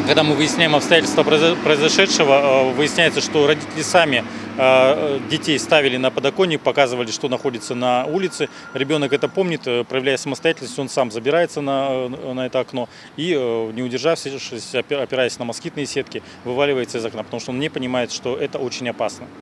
Когда мы выясняем обстоятельства произошедшего, выясняется, что родители сами детей ставили на подоконник, показывали, что находится на улице. Ребенок это помнит, проявляя самостоятельность, он сам забирается на это окно и, не удержавшись, опираясь на москитные сетки, вываливается из окна, потому что он не понимает, что это очень опасно.